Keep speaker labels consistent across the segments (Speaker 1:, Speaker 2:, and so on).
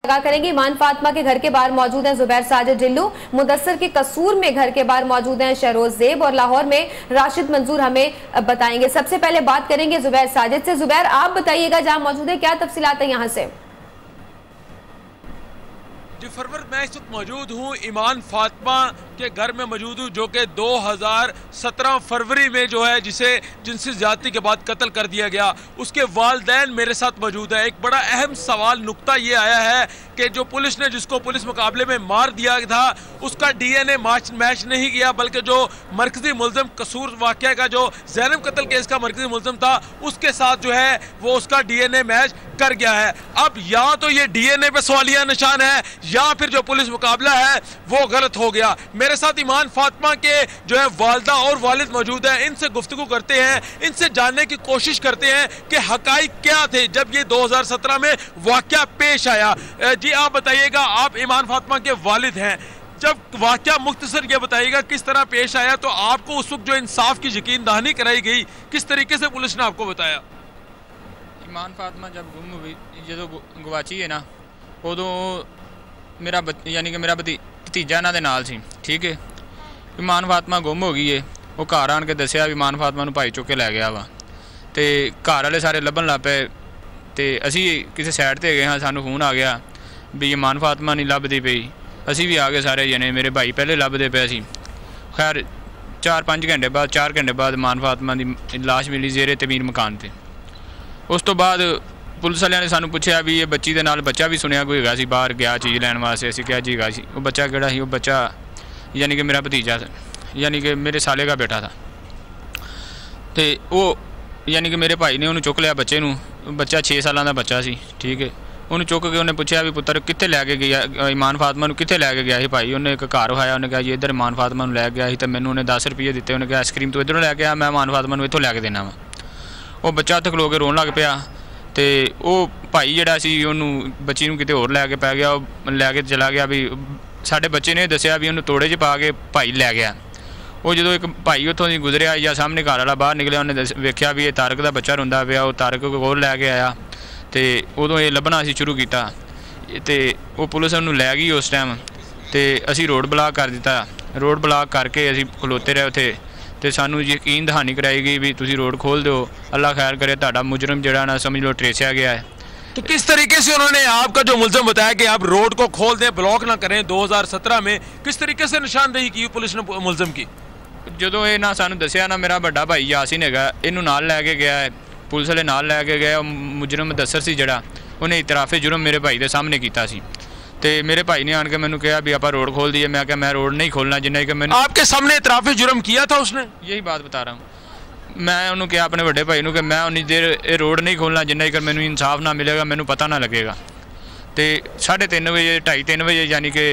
Speaker 1: करेंगे। ईमान फातिमा के घर के बाहर मौजूद हैं जुबैर साजिद ढिल्लू, मुदस्सर के कसूर में घर के बाहर मौजूद हैं शहरोज ज़ेब और लाहौर में राशिद मंजूर हमें बताएंगे। सबसे पहले बात करेंगे जुबैर साजिद से। जुबैर, आप बताइएगा जहां मौजूद है, क्या तफसीलात है यहां से?
Speaker 2: जी फरवर, मैं इस वक्त मौजूद हूँ ईमान फातिमा के घर में मौजूद हूँ, जो कि 2017 फरवरी में जो है जिसे जिनसी ज्यादती के बाद कत्ल कर दिया गया, उसके वालिदैन मेरे साथ मौजूद है। एक बड़ा अहम सवाल नुक्ता ये आया है कि जो पुलिस ने जिसको पुलिस मुकाबले में मार दिया था उसका DNA मैच नहीं किया, बल्कि जो मरकजी मुलजम कसूर वाक़या का जो ज़ैनब कत्ल केस का मरकजी मुलजम था उसके साथ जो है वो उसका DNA मैच कर गया है। अब या तो ये DNA पे सवालिया निशान है या फिर जो पुलिस मुकाबला है वो गलत हो गया। मेरे साथ ईमान फातिमा के जो है वालिदा और वालिद मौजूद हैं, इनसे गुफ्तगू करते हैं, इनसे जानने की कोशिश करते हैं कि हकाइक क्या थे जब ये 2017 में वाक़या पेश आया। जी आप बताइएगा, आप ईमान फातिमा के वालिद हैं, जब वाक़या मुख्तसर ये बताइएगा किस तरह पेश आया, तो आपको उस वक्त जो इंसाफ की यकीन दहानी कराई गई किस तरीके से पुलिस ने आपको बताया?
Speaker 3: ईमान फातिमा जब गुम हुई, जो गवाची है ना, उदों मेरा यानी कि मेरा भतीजा इन्हां दे नाल सी, ठीक है। ईमान फातिमा गुम हो गई है, वो घर आन के दसिया भी ईमान फातिमा नूं भाई चुक के लै गया वा, तो घर वाले सारे लभन लग पे, तो असी किसी सैड ते गए हाँ, सानूं फोन आ गया भी ईमान फातिमा नहीं लभदी पई। असी भी आ गए सारे जने, मेरे भाई पहले लभदे पे सी। खैर 4-5 घंटे बाद 4 घंटे बाद ईमान फातिमा की लाश मिली ज़ेरे तमीर मकान पर। उस तो बाद पुलिस वालियां ने सानू पूछा भी ये बच्ची के नाल बच्चा भी सुनिया कोई हैगा सी, बाहर गया चीज़ लैन वास्ते। असीं कहा जी हैगा सी। वो बच्चा किहड़ा सी? वो बच्चा यानी कि मेरा भतीजा था, यानी कि मेरे साले का बेटा था। तो वो यानी कि मेरे भाई ने उन्होंने चुक लिया बच्चे नूं, बच्चा 6 साल का बच्चा सी, ठीक है। उन्होंने चुक के उन्हें पूछा भी पुत्र कित्थे लैके गया, ईमान फातिमा नूं कित्थे लैके गया है भाई? उन्हें एक घर विखाया, उन्हें कहा जी इधर ईमान फातिमा नूं लै गया ही, तो मैनूं उन्हें 10 रुपये दिते। उन्हें कहा आइसक्रीम तू इधरों लैके आ, मैं ईमान फातिमा नूं इत्थों लैके देना वा। वो बच्चा उत्थे खलो के रोन लग पिया, तो वो भाई जिहड़ा सी उन्होंने बच्ची नूं किते होर लैके पै गया, वो लैके चला गया भी साडे बच्चे ने दसिया भी उन्होंने तोड़े च पा के भाई लै गया। वो जो एक भाई उत्थों दी गुजरिया या सामने घर वाला बाहर निकलिया, उन्हें वेख्या भी ये तारक का बच्चा रोंदा पिया, वो तारक कोल लैके आया, तो उदों ये लभना असीं शुरू किया, तो वो पुलिस उन्होंने लै गई उस टाइम। तो असीं रोड ब्लॉक कर दिता, रोड ब्लॉक करके असीं खलोते रहे उत्थे, तो सानू यकीन दहानी कराई गई भी तुसीं रोड खोल दो, अल्लाह खैर करे तुहाडा मुजरम जिहड़ा ना समझ लो ट्रेसिया गया है।
Speaker 2: तो किस तरीके से उन्होंने आपका जो मुलजम बताया कि आप रोड को खोल दें, ब्लॉक ना करें, 2017 में किस तरीके से निशानदेही की पुलिस ने मुलजम की?
Speaker 3: जो ये ना सानू दसिया ना मेरा बड़ा भाई यासीन है, इनू नाल लैके गया है, पुलिस वाले नाल लैके गए। मुजरम मुदस्सर सी जिहड़ा, उन्हें इतराफे जुर्म मेरे भाई के सामने किया सी, तो मेरे भाई ने आन के मैंने कहा भी आप रोड खोल दिए। मैं क्या मैं रोड नहीं खोलना जिन्ना कि मैंने
Speaker 2: आपके सामने इतराफे जुर्म किया था उसने?
Speaker 3: यही बात बता रहा हूँ मैं उन्होंने कहा अपने बड़े भाई कि मैं उन्नी देर ये रोड नहीं खोलना जिन्ना कि मैंने इंसाफ ना मिलेगा, मैंने पता ना लगेगा। तो 3:30 बजे 2:30 बजे यानी कि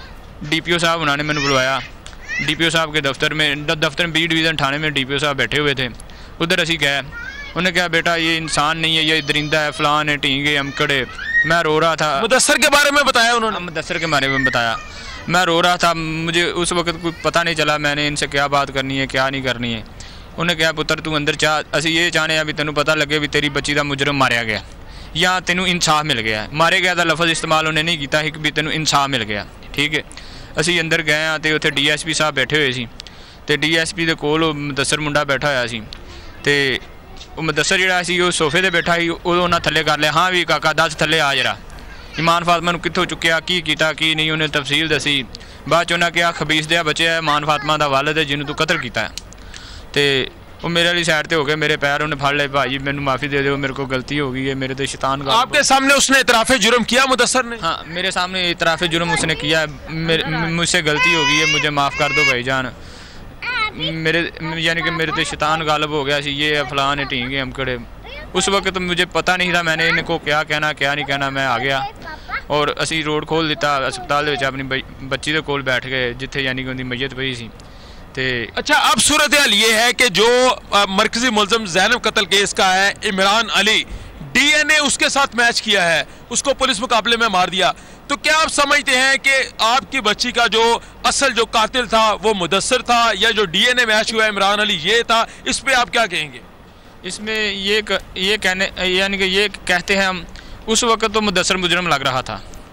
Speaker 3: DPO साहब उन्होंने मैंने बुलवाया, DPO साहब के दफ्तर में B डिवीज़न थाने में DPO साहब बैठे हुए थे। उधर असी गए, उन्होंने कहा बेटा ये इंसान नहीं है, ये दरिंदा है, फलान है, टींगे अमकड़े। मैं रो रहा था।
Speaker 2: मुदस्सर के बारे में बताया उन्होंने?
Speaker 3: मुदस्सर के बारे में बताया। मैं रो रहा था, मुझे उस वक्त कोई पता नहीं चला मैंने इनसे क्या बात करनी है क्या नहीं करनी है। उन्हें कहा पुत्र तू अंदर चाह, असी ये चाहते हैं भी तेनों पता लगे भी तेरी बच्ची का मुजरम मारिया गया या तेनों इंसाफ मिल गया। मारे गया का लफज इस्तेमाल उन्हें नहीं किया कि तेनों इंसाफ मिल गया, ठीक है। असी अंदर गए हाँ, तो उत्थे DSP साहब बैठे हुए सी, तो DSP के कोल मुदस्सर मुंडा बैठा होया सी, तो मुदस्सर जिहड़ा सी वो सोफे ते बैठा ही, उदों उन्हें थले कर लिया, हाँ भी काका दस थले आ जरा ईमान फातिमा नूं कित्थों चुक्या, की कीता की नहीं, उन्हें तफसील दसी। बाद च उन्हें कहा खबीस दिया बच्चे है, ईमान फातिमा का वालिद है जिन्होंने तू कतल किया है। तो वो मेरे वाली साइड पर हो गए, मेरे पैर उन्हें फड़ ले, भाई मैनू माफ़ी दे दो, मेरे को गलती हो गई है, मेरे तो शैतान का।
Speaker 2: आपके सामने उसने इतराफ़े जुर्म किया मुदस्सर ने?
Speaker 3: हाँ मेरे सामने इतराफ़े जुर्म उसने किया है, मुझसे गलती हो गई है, मुझे माफ़ कर दो भाईजान। मेरे यानी कि मेरे तो शैतान गालिब हो गया सी, ये फलान है टींगे अमकड़े। उस वक्त मुझे पता नहीं था मैंने इनको क्या कहना क्या नहीं कहना। मैं आ गया और असी रोड खोल दिता, अस्पताल अपनी बच्ची के कोल बैठ गए जिथे यानी कि उनकी मैयत पई सी।
Speaker 2: अच्छा अब सूरत हाल ये है कि जो मरकजी मुलजम ज़ैनब कत्ल केस का है इमरान अली, DNA उसके साथ मैच किया है, उसको पुलिस मुकाबले में मार दिया। तो क्या आप समझते हैं कि आपकी बच्ची का जो असल जो कातिल था वो मुदस्सर था या जो DNA मैच हुआ इमरान अली ये था? इस पे आप क्या कहेंगे?
Speaker 3: इसमें ये कहने यानी कि ये कहते हैं हम, उस वक्त तो मुदस्सर मुजरम लग रहा था,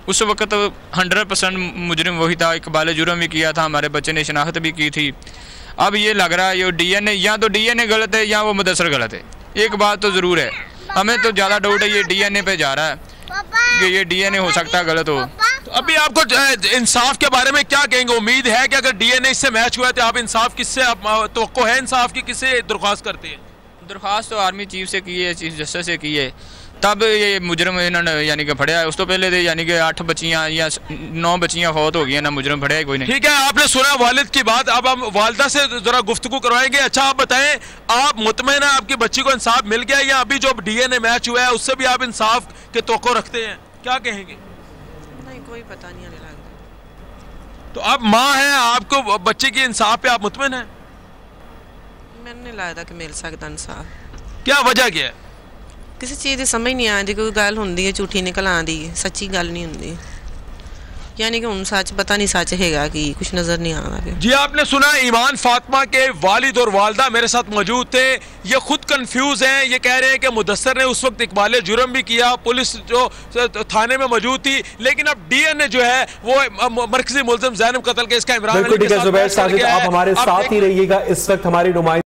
Speaker 3: उस वक्त 100% मुजरिम वही था, इकबाल जुर्म भी किया था, हमारे बच्चे ने शनाख्त भी की थी। अब ये लग रहा है ये डीएनए, या तो डीएनए गलत है या वो मुदस्सर गलत है। एक बात तो ज़रूर है, हमें तो ज़्यादा डाउट है ये डीएनए पे जा रहा है कि ये डीएनए हो सकता है गलत हो।
Speaker 2: तो अभी आपको इंसाफ के बारे में क्या कहेंगे? उम्मीद है कि अगर डीएनए इससे मैच हुआ है तो आप इंसाफ किससे, आप तवक्को है इंसाफ की किससे दरख्वास्त करते हैं?
Speaker 3: दरख्वास्त तो आर्मी चीफ से की है, चीफ जस्टिस से की है, तब ये मुजरम इन्होंने यानी कि फड़िया है। उस तो पहले थे यानी कि 8 बच्चियाँ या 9 बच्चियाँ फौत हो गई हैं ना, मुजरम फड़िया कोई नहीं।
Speaker 2: ठीक है, आपने सुना वालिद की बात, अब हम वालिदा से जरा गुफ्तगू करवाएंगे। अच्छा आप बताएं, आप मुतमईन है आपकी बच्ची को इंसाफ मिल गया या अभी जो डीएनए मैच हुआ है उससे भी आप इंसाफ के तवक्को रखते हैं? क्या कहेंगे?
Speaker 4: नहीं, कोई पता नहीं लगता।
Speaker 2: तो आप माँ हैं, आपको बच्चे की इंसाफ पे आप मुतमईन हैं?
Speaker 4: मैंने नहीं लगता कि मिल सकता इंसाफ।
Speaker 2: क्या वजह क्या है?
Speaker 4: किसी चीज़ की समझ नहीं आती, कोई गल होंदी है झूठी निकल आती है, सच्ची गल नहीं होंदी। यानी कि हुण सच पता नहीं सच हैगा कि कुछ नज़र नहीं आ रहा।
Speaker 2: जी आपने सुना, ईमान फातिमा के वालिद और वालदा मेरे साथ मौजूद थे। ये खुद कंफ्यूज हैं, ये कह रहे हैं कि मुदस्सर ने उस वक्त इकबाल जुर्म भी किया, पुलिस जो थाने में मौजूद थी, लेकिन अब डीएनए जो है वो मरकजी मुल्ज़िम ज़ैनब कत्ल के इसका इमरान
Speaker 5: बिल्कुल ठीक है। ज़ुबैर साजिद आप हमारे साथ ही रहिएगा। इस वक्त हमारी नुमाइंदगी